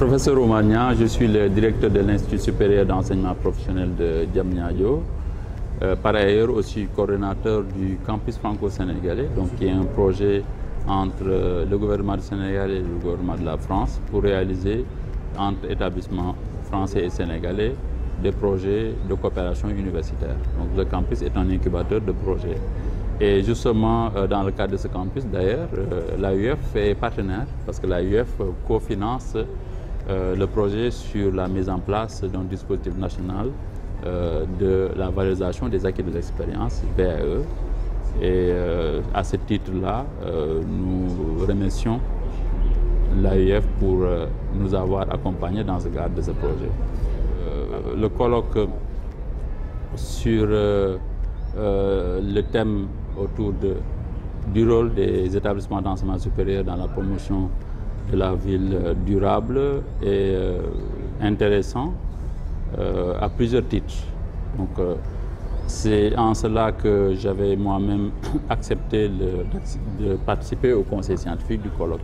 Professeur Oumar, je suis le directeur de l'Institut supérieur d'enseignement professionnel de Diamniadio. Par ailleurs, aussi coordonnateur du campus franco-sénégalais, donc qui est un projet entre le gouvernement du Sénégal et le gouvernement de la France pour réaliser entre établissements français et sénégalais des projets de coopération universitaire. Donc le campus est un incubateur de projets. Et justement, dans le cadre de ce campus, d'ailleurs, l'AUF est partenaire parce que l'AUF cofinance le projet sur la mise en place d'un dispositif national de la valorisation des acquis de l'expérience, VAE. Et à ce titre-là, nous remercions l'AUF pour nous avoir accompagnés dans le cadre de ce projet. Le colloque sur le thème autour du rôle des établissements d'enseignement supérieur dans la promotion de la ville durable est intéressant à plusieurs titres. Donc, c'est en cela que j'avais moi-même accepté de participer au conseil scientifique du colloque.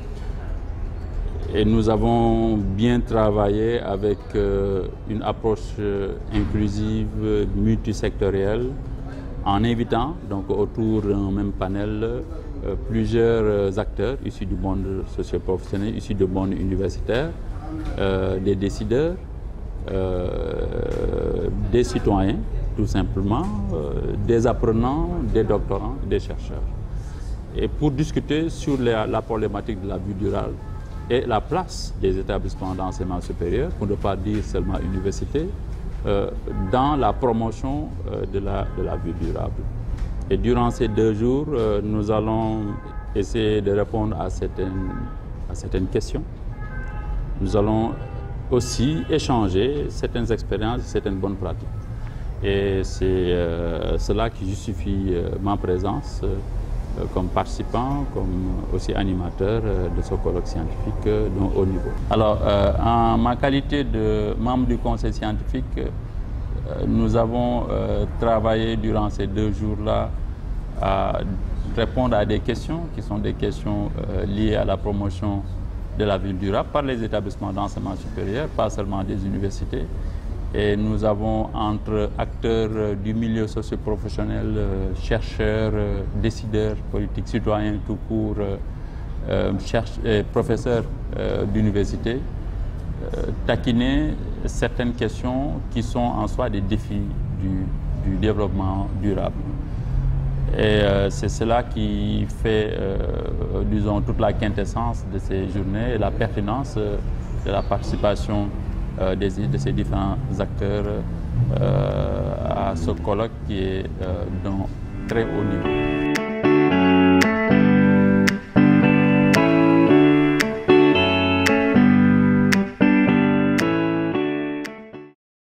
Et nous avons bien travaillé avec une approche inclusive, multisectorielle, en invitant donc autour d'un même panel plusieurs acteurs issus du monde socio-professionnel, issus du monde universitaire, des décideurs, des citoyens, tout simplement, des apprenants, des doctorants, des chercheurs. Et pour discuter sur la problématique de la vie durable et la place des établissements d'enseignement supérieur, pour ne pas dire seulement université, dans la promotion de la vie durable. Et durant ces 2 jours, nous allons essayer de répondre à certaines questions. Nous allons aussi échanger certaines expériences, certaines bonnes pratiques. Et c'est cela qui justifie ma présence comme participant, comme aussi animateur de ce colloque scientifique d'un haut niveau. Alors, en ma qualité de membre du conseil scientifique, nous avons travaillé durant ces 2 jours-là à répondre à des questions qui sont des questions liées à la promotion de la ville durable par les établissements d'enseignement supérieur, pas seulement des universités. Et nous avons entre acteurs du milieu socio-professionnel, chercheurs, décideurs politiques, citoyens tout court, professeurs d'université, taquiner certaines questions qui sont en soi des défis du développement durable. Et c'est cela qui fait, disons, toute la quintessence de ces journées et la pertinence de la participation de ces différents acteurs à ce colloque qui est d'un très haut niveau.